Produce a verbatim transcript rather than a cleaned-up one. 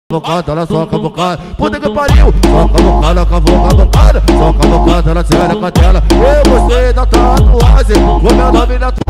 Cavocada, ela só cavocada, puta que pariu. Só cavocada, cavocada, só cavocada, ela séria com a tela. Eu gostei da tatuagem, o meu nome na